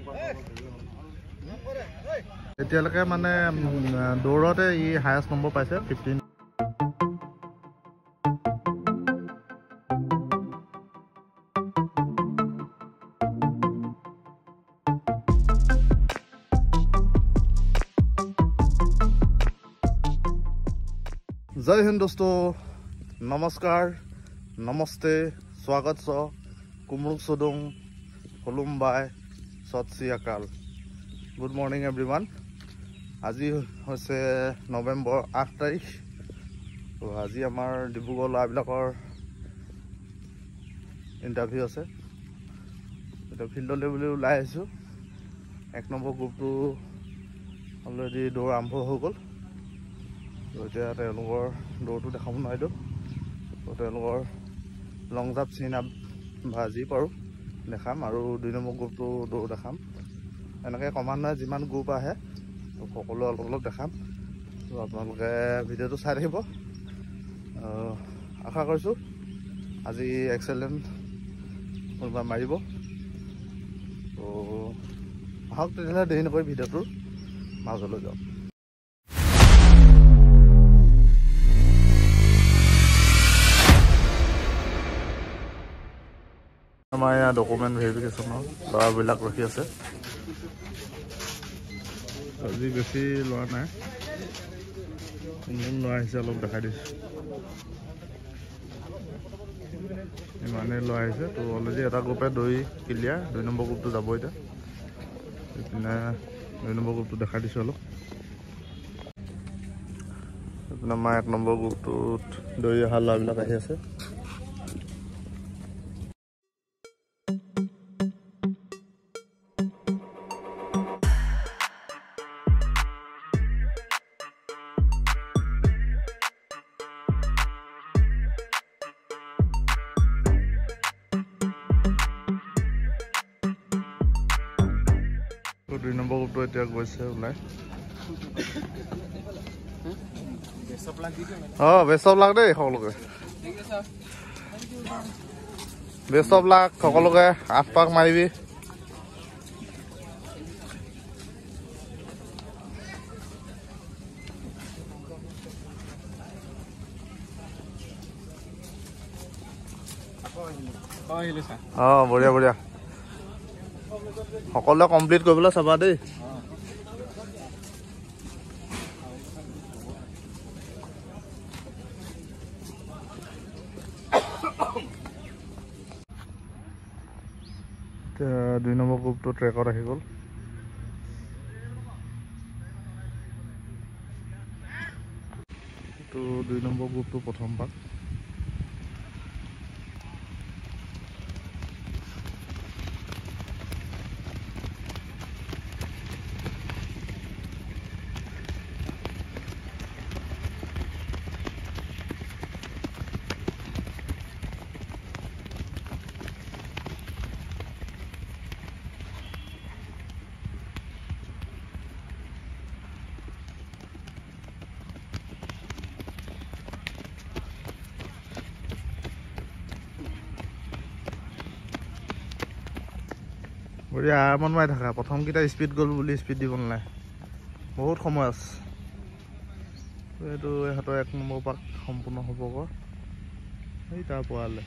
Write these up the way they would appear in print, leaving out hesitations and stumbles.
এতিয়ালৈকে মানে দৌৰতে ই highest number পাইছে 15। जय हिंद दोस्तों, नमस्कार, नमस्ते, स्वागत छ कुमरुक सुदुङ खुलुमबाई Sat Shri Akal. Good morning everyone. आज হৈছে नवेम्बर 8 तारिख। तो आज आमार डिब्रुगढ़ लड़ाबिलाकर इंटरव्यू আছে। এটা ফিল্ডলৈ বুলি ওলাই আহিছো। 1 নম্বৰ গ্ৰুপটো অলৰেডি দৌৰ আৰম্ভ হৈ গ'ল। এতিয়া তেওঁলোকৰ দৌৰটো দেখাব নোৱাৰিলোঁ। তেওঁলোকৰ লং জাম্প চিন আপ বা যি পাৰোঁ দেখাম আৰু 2 নম্বৰ গ্ৰুপটো দৌৰ দেখাম। এনেকৈ ক্ৰমান্বয়ে যিমান গ্ৰুপ আহে সকলো অলপ অলপ দেখাম। তো আপোনালোকে ভিডিঅ'টো চাই থাকিব। আশা কৰিছোঁ আজি এক্সেলেণ্ট কোনোবা মাৰিব। তো আহক তেতিয়াহ'লে দেৰি নকৰি ভিডিঅ'টোৰ মাজলৈ যাওঁ। আমাৰ ইয়াত ডকুমেণ্ট ভেৰিফিকেশ্যনৰ ল'ৰাবিলাক ৰখি আছে। আজি বেছি লোৱা নাই, কোন লোৱা আহিছে অলপ দেখাই দিছোঁ। ইমানেই লোৱা আহিছে। তো অলৰেডি এটা গ্ৰুপে দৌৰি ক্লিয়াৰ। 2 নম্বৰ গ্ৰুপটো যাব এতিয়া। এইপিনে 2 নম্বৰ গ্ৰুপটো দেখাই দিছোঁ অলপ। এইপিনে আমাৰ 1 নম্বৰ গ্ৰুপটোত দৌৰি অহা ল'ৰাবিলাক আহি আছে। তো 2 নম্বৰ গ্ৰুপটো এতিয়া গৈছে ওলাই। বেষ্ট অফ লাক দেই সকলোকে। বেষ্ট অফ লাক সকলোকে। 8 পাক মাৰিবি। বঢ়িয়া বঢ়িয়া। সকলোৱে কমপ্লিট কৰিবলৈ চাবা দেই। এতিয়া 2 নম্বৰ গ্ৰুপটো ট্ৰেকত আহি গ'ল। তো 2 নম্বৰ গ্ৰুপটো প্ৰথম পাক। বঢ়িয়া, আৰামত মাৰি থাকা। প্ৰথমকেইটা স্পীড গ'ল বুলি স্পীড দিব নালাগে, বহুত সময় আছে। এইটো ইহঁতৰ 1 নম্বৰ পাক সম্পূৰ্ণ হ'বগৈ। সেই তাৰ পোৱালে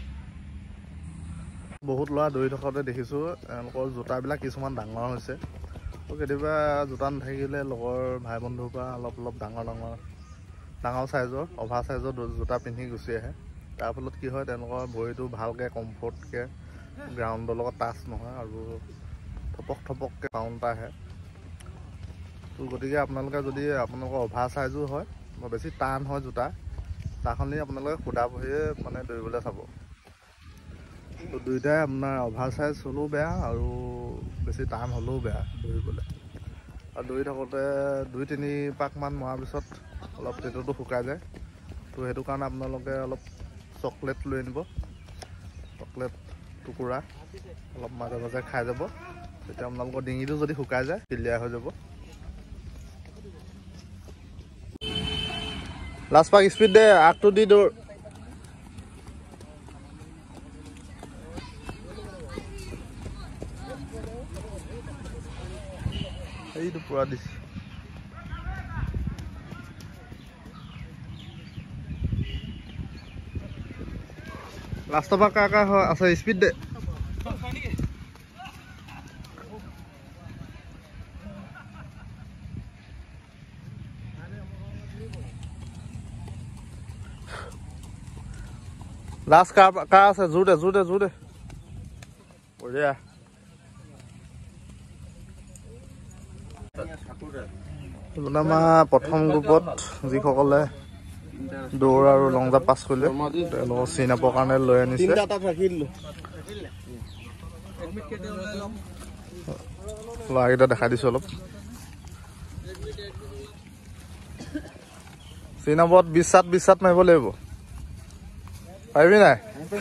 বহুত ল'ৰা দৌৰি থকাতে দেখিছোঁ। তেওঁলোকৰ জোতাবিলাক কিছুমান ডাঙৰ হৈছে। তো কেতিয়াবা জোতা নাথাকিলে লগৰ ভাই বন্ধুৰ পৰা অলপ অলপ ডাঙৰ চাইজৰ অভাৰ চাইজৰ জোতা পিন্ধি গুচি আহে। তাৰ ফলত কি হয়, তেওঁলোকৰ ভৰিটো ভালকৈ কমফৰ্টকৈ গ্ৰাউণ্ডৰ লগত টাচ নহয় আৰু থপককৈ কাউণ্ট আহে। তো গতিকে আপোনালোকে যদি আপোনালোকৰ অভাৰ চাইজো হয় বা বেছি টান হয় জোতা, তাখনি আপোনালোকে সুধা ভৰিয়ে মানে দৌৰিবলৈ চাব। তো দুয়োটাই আপোনাৰ অভাৰ চাইজ হ'লেও বেয়া আৰু বেছি টান হ'লেও বেয়া দৌৰিবলৈ। আৰু দৌৰি থাকোঁতে 2-3 পাকমান মৰাৰ পিছত অলপ পেটটো শুকাই যায়। তো সেইটো কাৰণে আপোনালোকে অলপ চকলেট লৈ আনিব। চকলেট টুকুৰা অলপ মাজে মাজে খাই যাব। তেতিয়া আপোনালোকৰ ডিঙিটো যদি শুকাই যায় ক্লিয়াৰ হৈ যাব। লাষ্ট পাক স্পীড দে, আগটো দি দৌৰ। এইটো পুৰা দিছে লাষ্টৰ পৰা কা হয় আছে স্পীড দে লাষ্ট কা আছে জোৰ দে বঢ়িয়া আমাৰ প্ৰথম গ্ৰুপত যিসকলে দৌৰ আৰু লং জাম্প পাছ কৰিলে তেওঁলোকক চিন আপৰ কাৰণে লৈ আনিছে ল'ৰাকেইটা দেখাই দিছো অলপ চিন আপত 20 চাত মাৰিব লাগিব পাৰিবি নাই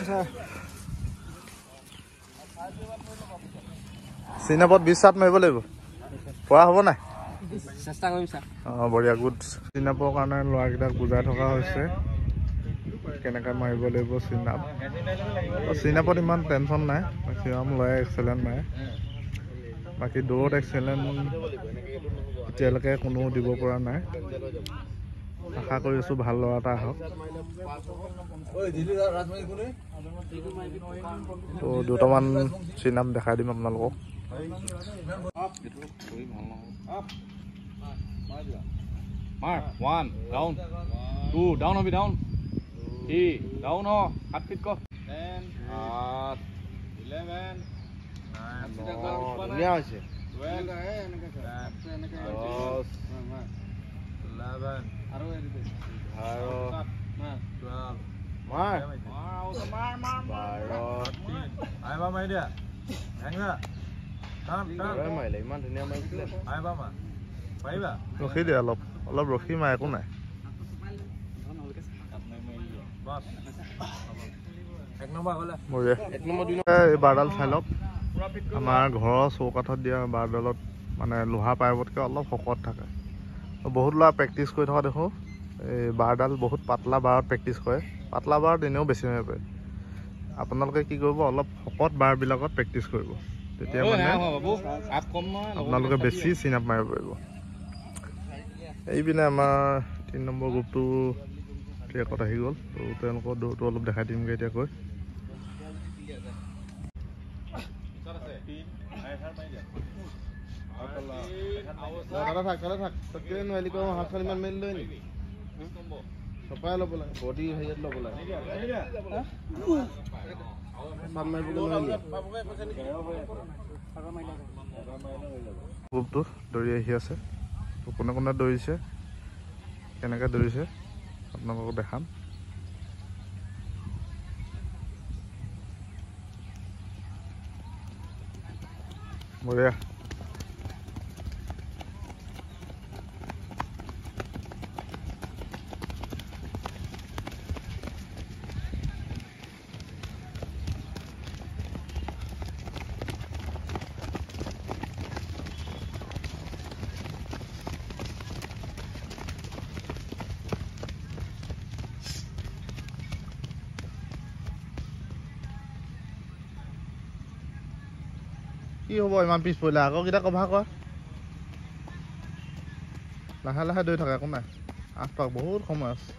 চিন আপত 20 চাত মাৰিব লাগিব পৰা হ'ব নাই চেষ্টা কৰিম ছাৰ বঢ়িয়া গুড চিন আপৰ কাৰণে ল'ৰাকেইটাক বুজাই থকা হৈছে কেনেকৈ মাৰিব লাগিব চিন আপত ইমান টেনশ্যন নাই মেক্সিমাম ল'ৰাই এক্সেলেণ্ট মাৰে বাকী দৌৰত এক্সেলেণ্ট এতিয়ালৈকে কোনো দিব পৰা নাই আশা কৰিছোঁ ভাল ল'ৰা এটা আহক তো দুটামান চিন আপ দেখাই দিম আপোনালোকক Mark, 1, down, 2, down, Obi, down, 3, down, 8 feet go, 10, 11, 12, ৰখি দে অলপ ৰখি মাৰ একো নাই এই বাৰডাল চাই লওক আমাৰ ঘৰৰ চৌকাঠত দিয়া বাৰডালত মানে লোহা পাইপতকৈ অলপ শকত থাকে বহুত ল'ৰা প্ৰেক্টিচ কৰি থকা দেখোঁ এই বাৰডাল বহুত পাতলা বাৰত প্ৰেক্টিচ কৰে পাতলা বাৰত এনেও বেছি মাৰিব পাৰে আপোনালোকে কি কৰিব অলপ শকত বাৰবিলাকত প্ৰেক্টিচ কৰিব তেতিয়া মানে আপোনালোকে বেছি চিন আপ মাৰিব পাৰিব এইপিনে আমাৰ 3 নম্বৰ গ্ৰুপটো ট্ৰেকত আহি গ'ল তো তেওঁলোকৰ দৌৰটো অলপ দেখাই দিমগৈ এতিয়া কৈ গ্ৰুপটো দৌৰি আহি আছে কোনে কোনে দৌৰিছে কেনেকৈ দৌৰিছে আপোনালোকক দেখাম বঢ়িয়া কি হ'ব ইমান পিছ পৰিলে আকৌ কেইটা কভাৰ কৰ লাহে লাহে দৌৰি থাকে একো নাই 8 পাক বহুত সময় আছে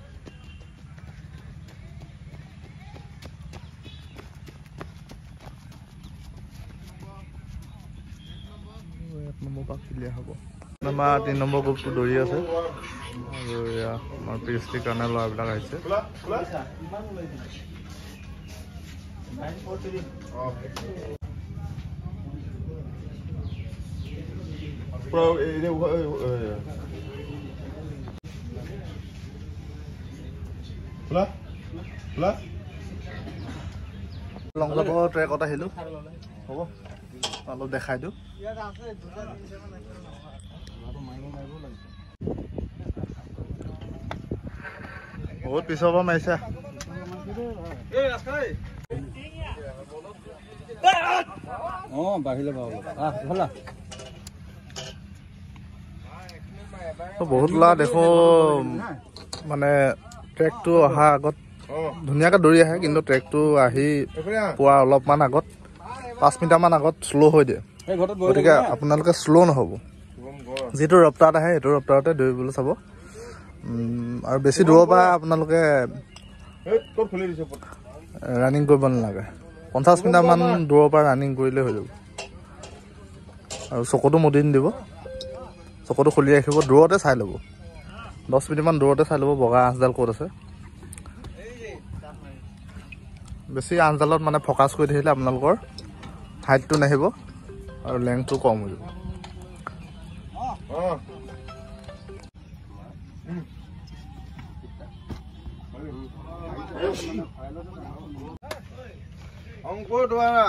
নম্বৰ পাক ক্লিয়াৰ হ'ব আমাৰ 3 নম্বৰ গ্ৰুপটো দৌৰি আছে আৰু এয়া আমাৰ পিএইচডি কাৰণে ল'ৰাবিলাক আহিছে লং জাম্পৰ ট্ৰেকত আহিলোঁ হ'ব অলপ দেখাই দিওঁ বহুত পিছৰ পৰা মাৰিছা বাঢ়িলে বহুত ল'ৰা দেখো মানে ট্ৰেকটো অহা আগত ধুনীয়াকৈ দৌৰি আহে কিন্তু ট্ৰেকটো আহি পোৱা অলপমান আগত 5 মিটাৰমান আগত শ্ল' হৈ দিয়ে গতিকে আপোনালোকে শ্ল' নহ'ব যিটো ৰপ্তাৰত আহে সেইটো ৰপ্তাৰতে দৌৰিবলৈ চাব। আৰু বেছি দূৰৰ পৰা আপোনালোকে ৰানিং কৰিব নালাগে। 50 মিটাৰমান দূৰৰ পৰা ৰানিং কৰিলে হৈ যাব। আৰু চকুটো মুদি নিদিব, চকুটো খুলি ৰাখিব, দূৰতে চাই ল'ব। 10 মিনিটমান দূৰতে চাই ল'ব বগা আঁচডাল ক'ত আছে। বেছি আঁচডালত মানে ফ'কাছ কৰি থাকিলে আপোনালোকৰ হাইটটো নাহিব আৰু লেংথটো কম হৈ যাব। অংকুৰ দুৱাৰা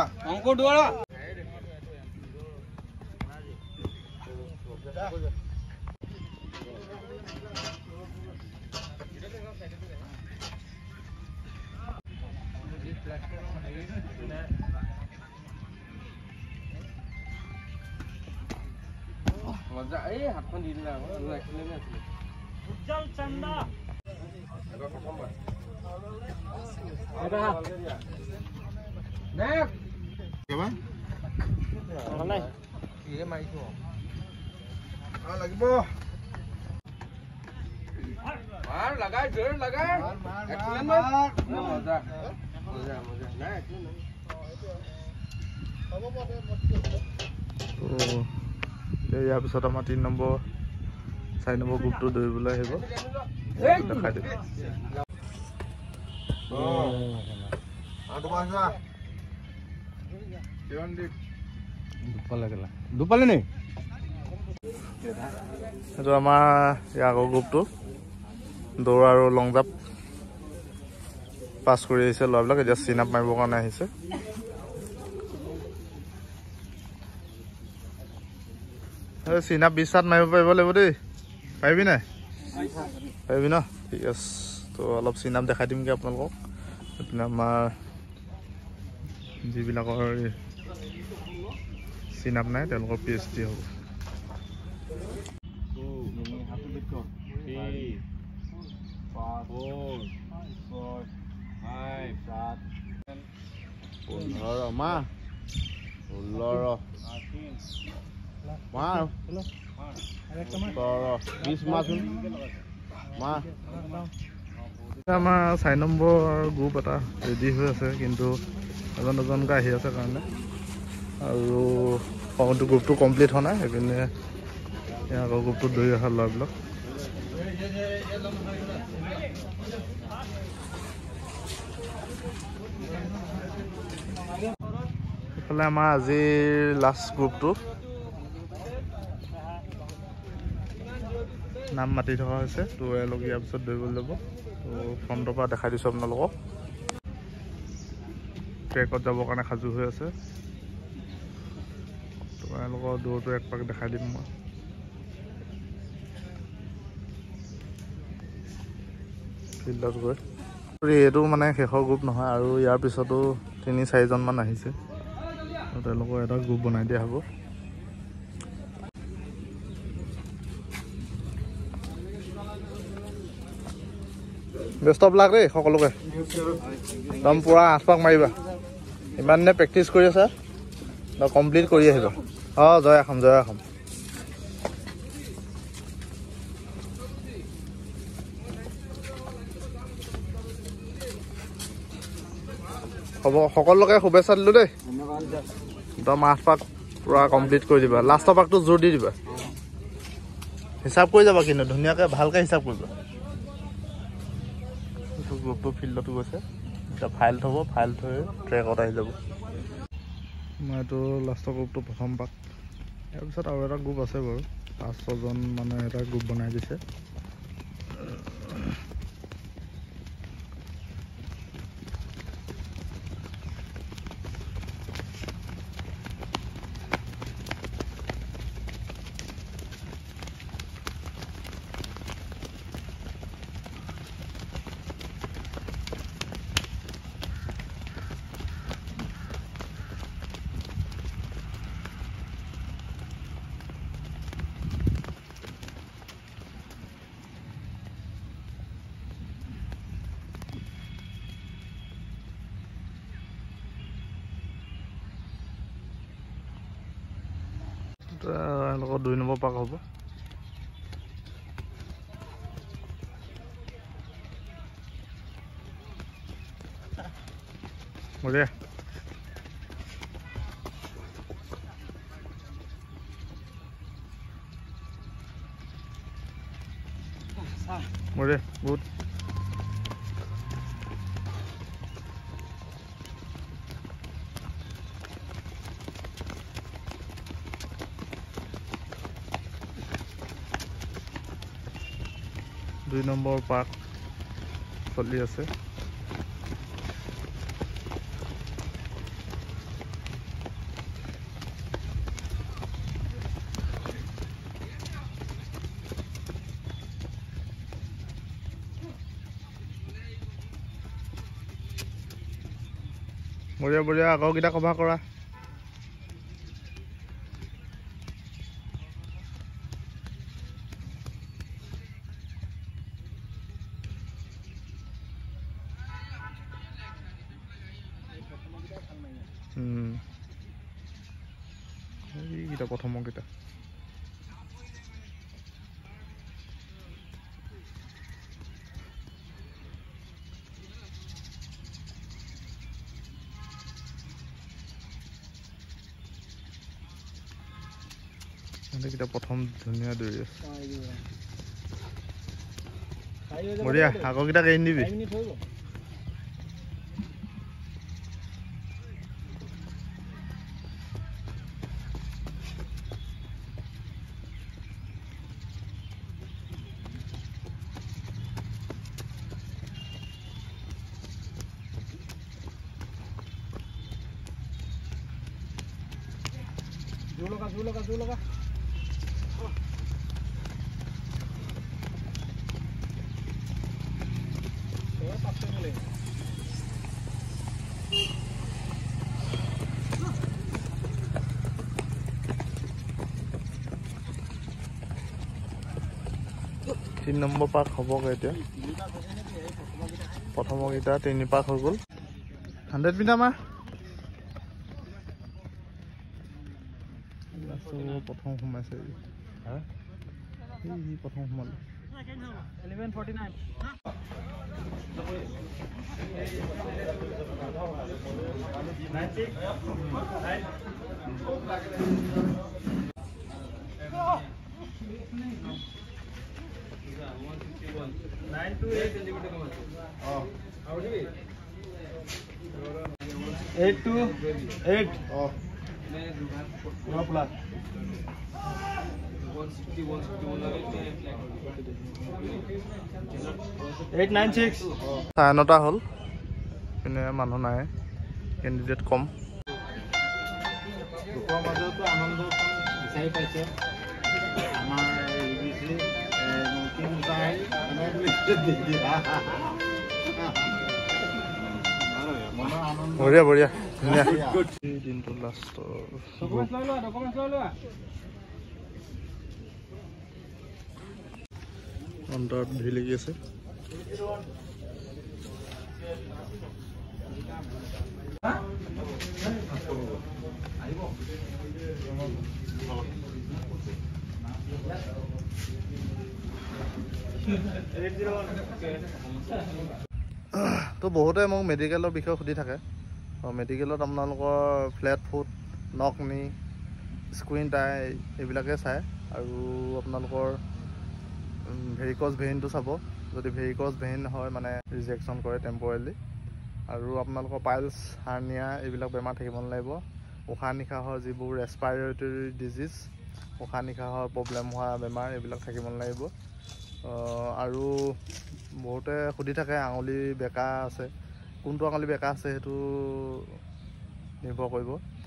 এই হাতখন দি দিলা উজ্জ্বল চন্দা লাগিব লগাই জোৰ লগাই ইয়াৰ পিছত আমাৰ 3 নম্বৰ 4 নম্বৰ গ্ৰুপটো দৌৰিবলৈ আহিব, দেখাই দিব। দুপালে নি সেইটো আমাৰ ইয়াৰ আগৰ গ্ৰুপটো দৌৰ আৰু লং জাম্প পাছ কৰি আহিছে ল'ৰাবিলাক। এতিয়া চিন আপ মাৰিবৰ কাৰণে আহিছে। চিন আপ 20 চাত মাৰিব পাৰিব লাগিব দেই। পাৰিবি নাই? পাৰিবি ন? ঠিক আছে। তো অলপ চিন আপ দেখাই দিমগৈ আপোনালোকক। এইপিনে আমাৰ যিবিলাকৰ চিন আপ নাই তেওঁলোকৰ PhD হ'ব। আমাৰ 4 নম্বৰ গ্ৰুপ এটা ৰেডি হৈ আছে, কিন্তু এজন এজনকৈ আহি আছে কাৰণে আৰু গ্ৰুপটো কমপ্লিট হোৱা নাই। সেইপিনে আগৰ গ্ৰুপটোত দৌৰি অহা ল'ৰাবিলাক এইফালে আমাৰ আজিৰ লাষ্ট গ্ৰুপটো নাম মাতি থকা হৈছে। তো এওঁলোক ইয়াৰ পিছত দৌৰিবলৈ যাব। তো ফ্ৰণ্টৰ পৰা দেখাই দিছোঁ আপোনালোকক। ট্ৰেকত যাবৰ কাৰণে সাজু হৈ আছে। তো এওঁলোকৰ দৌৰটো এক পাক দেখাই দিম মই। ফিল্ডত গৈ এইটো মানে শেষৰ গ্ৰুপ নহয়, আৰু ইয়াৰ পিছতো 3-4জনমান আহিছে। তেওঁলোকৰ এটা গ্ৰুপ বনাই দিয়া হ'ব। বেষ্ট অফ লাক দেই সকলোকে। একদম পূৰা 8 পাক মাৰিবা। ইমান দিনে প্ৰেক্টিচ কৰি আছা, কমপ্লিট কৰি আহিবা। জয় আসাম, জয় আসাম। হ'ব, সকলোকে শুভেচ্ছা দিলোঁ দেই। একদম 8 পাক পূৰা কমপ্লিট কৰি দিবা। লাষ্টৰ পাকটো জোৰ দি দিবা। হিচাপ কৰি যাবা, কিন্তু ধুনীয়াকৈ ভালকৈ হিচাপ কৰিবা। গ্ৰুপটো ফিল্ডতো গৈছে। এতিয়া ফাইল থ'ব, ফাইল থৈ ট্ৰেকত আহি যাব। মই এইটো লাষ্টৰ গ্ৰুপটো প্ৰথম পাক। ইয়াৰ পিছত আৰু এটা গ্ৰুপ আছে বাৰু, 5-6জন মানে এটা গ্ৰুপ বনাই দিছে। এওঁলোকৰ 2 নম্বৰ পাক হ'ব। বঢ়িয়া বঢ়িয়া বহুত দুই নম্বৰ পাক চলি আছে বঢ়িয়া বঢ়িয়া আগৰকেইটা কভাৰ কৰা এইকেইটা প্ৰথমকেইটা এইকেইটা প্ৰথম ধুনীয়া দৌৰি আছে বঢ়িয়া আগৰকেইটা এৰি নিবি জোৰ লগা 3 নম্বৰ পাক হ'বগে এতিয়া প্ৰথমকেইটা 3 পাক হৈ গ'ল 100 মিটাৰ মাৰ প্ৰথম সোমাইছে হা এই প্ৰথম সোমালে 1149 9টা হ'ল পিনে মানুহ নাই কেণ্ডিডেট কম দুখৰ মাজতো আনন্দ বিচাৰি পাইছে আমাৰ বঢ়িয়া বঢ়িয়া ধুনীয়া দিনটো লাষ্টৰ অন্তৰত ভিৰ লাগি আছে তো বহুতে মোক মেডিকেলৰ বিষয়ে সুধি থাকে মেডিকেলত আপোনালোকৰ ফ্লেট ফুট নক নি স্কুইন টাই এইবিলাকে চায় আৰু আপোনালোকৰ ভেৰিকজ ভেইনটো চাব যদি ভেৰিকজ ভেইন হয় মানে ৰিজেকশ্যন কৰে টেম্পৰেলি আৰু আপোনালোকৰ পাইলছ হাৰ্নিয়া এইবিলাক বেমাৰ থাকিব নালাগিব উশাহ নিশাহৰ যিবোৰ ৰেছপাইৰেটৰী ডিজিজ উশাহ নিশাহৰ প্ৰব্লেম হোৱা বেমাৰ এইবিলাক থাকিব নালাগিব আৰু বহুতে সুধি থাকে আঙুলি বেকা আছে কোনটো আঙুলি বেকা আছে সেইটো নিৰ্ভৰ কৰিব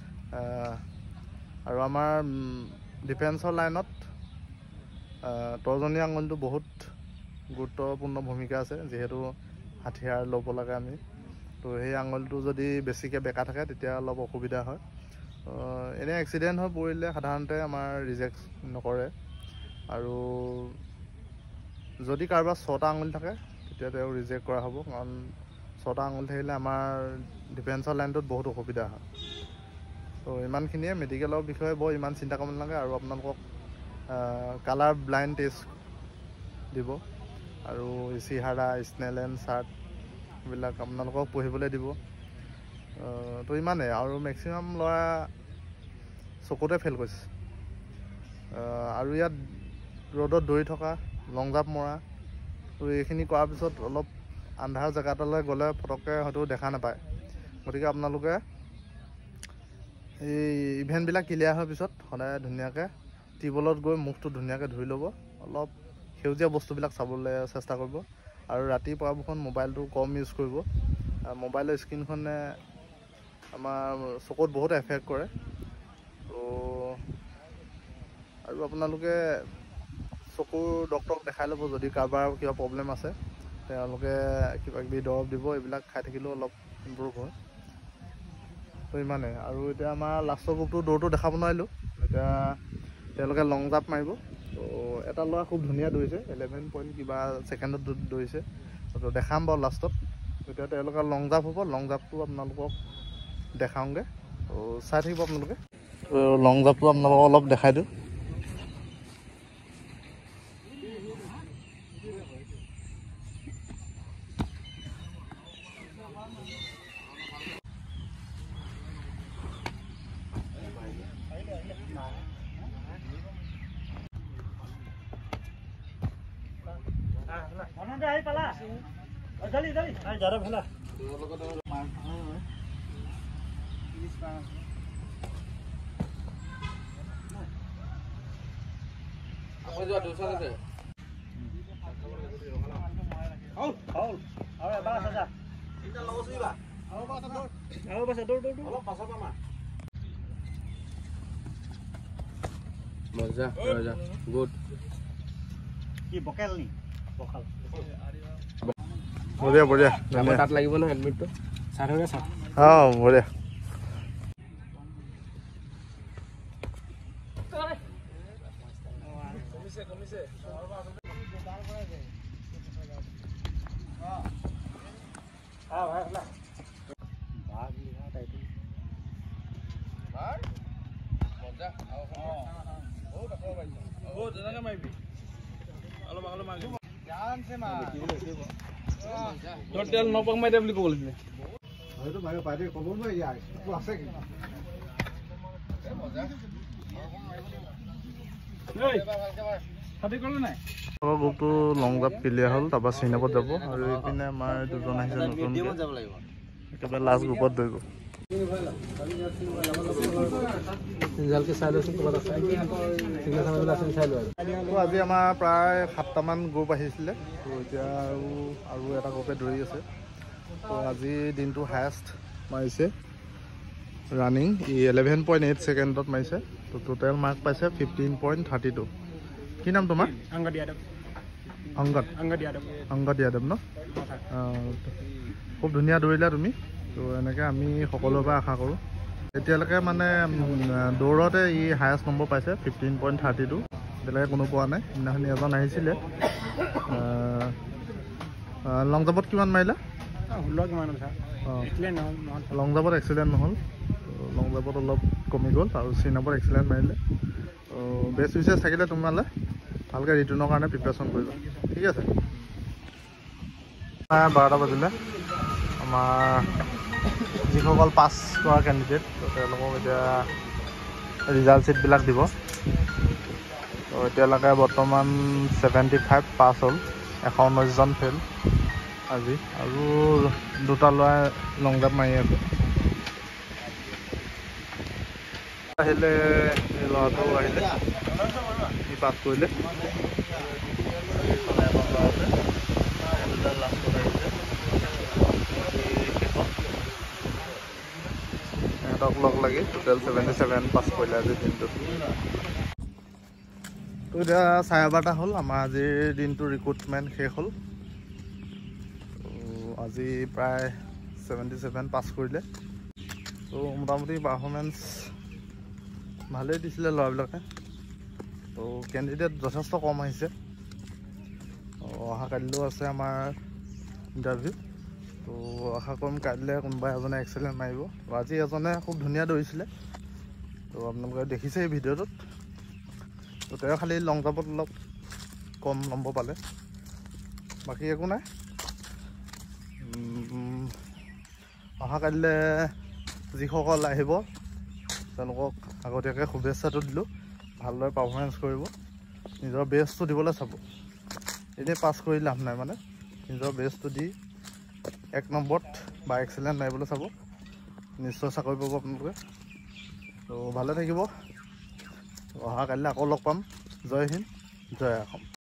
আৰু আমাৰ ডিফেন্সৰ লাইনত তৰ্জনী আঙুলিটো বহুত গুৰুত্বপূৰ্ণ ভূমিকা আছে যিহেতু হাথিয়াৰ ল'ব লাগে আমি তো সেই আঙুলিটো যদি বেছিকৈ বেকা থাকে তেতিয়া অলপ অসুবিধা হয় এনে এক্সিডেণ্ট হৈ পৰিলে সাধাৰণতে আমাৰ ৰিজেক্ট নকৰে আৰু যদি কাৰোবাৰ 6টা আঙুলি থাকে তেতিয়া তেওঁ ৰিজেক্ট কৰা হ'ব কাৰণ 6টা আঙুলি থাকিলে আমাৰ ডিফেন্সৰ লাইনটোত বহুত অসুবিধা হয় তো ইমানখিনিয়ে মেডিকেলৰ বিষয়ে বৰ ইমান চিন্তা কৰিব নালাগে আৰু আপোনালোকক কালাৰ ব্লাইণ্ড টেষ্ট দিব আৰু ইচিহাৰা স্নেলেন চাৰ্ট এইবিলাক আপোনালোকক পঢ়িবলৈ দিব তো ইমানেই আৰু মেক্সিমাম ল'ৰা চকুতে ফেইল কৰিছে আৰু ইয়াত ৰ'দত দৌৰি থকা লং জাম্প মৰা তো এইখিনি কৰাৰ পিছত অলপ আন্ধাৰ জেগা এটালৈ গ'লে ফটককৈ হয়তো দেখা নাপায় গতিকে আপোনালোকে এই ইভেণ্টবিলাক ক্লিয়াৰ হোৱাৰ পিছত সদায় ধুনীয়াকৈ টিউবৱেলত গৈ মুখটো ধুনীয়াকৈ ধুই ল'ব অলপ সেউজীয়া বস্তুবিলাক চাবলৈ চেষ্টা কৰিব আৰু ৰাতি পৰাপক্ষত মোবাইলটো কম ইউজ কৰিব মোবাইলৰ স্ক্ৰীণখনে আমাৰ চকুত বহুত এফেক্ট কৰে তো আৰু আপোনালোকে চকুৰ ডক্তৰক দেখাই ল'ব যদি কাৰোবাৰ কিবা প্ৰব্লেম আছে তেওঁলোকে কিবাকিবি দৰৱ দিব এইবিলাক খাই থাকিলেও অলপ ইম্প্ৰুভ হয় তো ইমানেই আৰু এতিয়া আমাৰ লাষ্টৰ গ্ৰুপটো দৌৰটো দেখাব নোৱাৰিলোঁ এতিয়া তেওঁলোকে লং জাম্প মাৰিব তো এটা ল'ৰা খুব ধুনীয়া দৌৰিছে 11 পইণ্ট কিবা ছেকেণ্ডত দৌৰিছে তো দেখাম বাৰু লাষ্টত এতিয়া তেওঁলোকৰ লং জাম্প হ'ব লং জাম্পটো আপোনালোকক দেখাওঁগৈ তো চাই থাকিব আপোনালোকে তো লং জাম্পটো আপোনালোকক অলপ দেখাই দিওঁ মজা মজা গুড কি বকেল নি বকাল বঢ়িয়া বঢ়িয়া তাত লাগিব ন এডমিটটো চাৰ হৈ আছে বঢ়িয়া তেল নপাক মাৰি দে বুলি ক'ব লাগিছিলে গ্ৰুপটো লং জাম্প ক্লিয়াৰ হ'ল তাৰপৰা চিনাপত যাব আৰু এইপিনে আমাৰ দুজন আহিছে নতুনকৈ একেবাৰে লাষ্ট গ্ৰুপত দৌৰিব আজি আমাৰ প্ৰায় 7টামান গ্ৰুপ আহিছিলে তো এতিয়া আৰু এটা গ্ৰুপে দৌৰি আছে তো আজি দিনটো হায়েষ্ট মাৰিছে ৰানিং ই 11.8 ছেকেণ্ডত মাৰিছে তো টোটেল মাৰ্ক পাইছে 15.32 কি নাম তোমাৰ অংগদ যাদৱ ন খুব ধুনীয়া দৌৰিলা তুমি তো এনেকৈ আমি সকলোৰে পৰা আশা কৰোঁ এতিয়ালৈকে মানে দৌৰতে ই হায়েষ্ট নম্বৰ পাইছে 15.32 এতিয়ালৈকে কোনো পোৱা নাই সেইদিনাখনি এজন আহিছিলে লং জাম্পত কিমান মাৰিলা লং জাম্পত এক্সিডেণ্ট নহ'ল লং জাম্পত অলপ কমি গ'ল আৰু চিনাপত এক্সিডেণ্ট মাৰিলে বেষ্ট উইচেছ থাকিলে তোমালৈ ভালকৈ ৰিটাৰ্ণৰ কাৰণে প্ৰিপেৰেশ্যন কৰিবা ঠিক আছে 12টা বাজিলে আমাৰ যিসকল পাছ কৰা কেণ্ডিডেট তেওঁলোকক এতিয়া ৰিজাল্ট শ্বীটবিলাক দিব তো এতিয়ালৈকে বৰ্তমান 75 পাছ হ'ল 119জন ফেইল আজি আৰু দুটা ল'ৰাই লং জাম্প মাৰি আছে আহিলে এই ল'ৰাটো আহিলে সি পাছ কৰিলে সিহঁতক লগ লাগি টোটেল 77 পাছ কৰিলে আজিৰ দিনটোত তো এতিয়া 12:30 হ'ল আমাৰ আজিৰ দিনটো ৰিক্ৰুটমেণ্ট শেষ হ'ল আজি প্ৰায় 77 পাছ কৰিলে তো মোটামুটি পাৰফৰ্মেঞ্চ ভালেই দিছিলে ল'ৰাবিলাকে তো কেণ্ডিডেট যথেষ্ট কম আহিছে অহা কাইলৈও আছে আমাৰ ইণ্টাৰভিউ তো আশা কৰিম কাইলৈ কোনোবা এজনে এক্সেলেণ্ট মাৰিব আজি এজনে খুব ধুনীয়া দৌৰিছিলে তো আপোনালোকে দেখিছে এই ভিডিঅ'টোত তো তেওঁ খালি লং জাম্পত অলপ কম নম্বৰ পালে বাকী একো নাই অহা কাইলৈ যিসকল আহিব তেওঁলোকক আগতীয়াকৈ শুভেচ্ছাটো দিলোঁ। ভালদৰে পাৰফৰ্মেঞ্চ কৰিব, নিজৰ বেষ্টটো দিবলৈ চাব। এনেই পাছ কৰি লাভ নাই, মানে নিজৰ বেষ্টটো দি 1 নম্বৰত বা এক্সেলেণ্ট মাৰিবলৈ চাব। নিশ্চয় চাকৰি পাব আপোনালোকে। তো ভালে থাকিব। অহা কাইলৈ আকৌ লগ পাম। জয় হিন্দ, জয় অসম।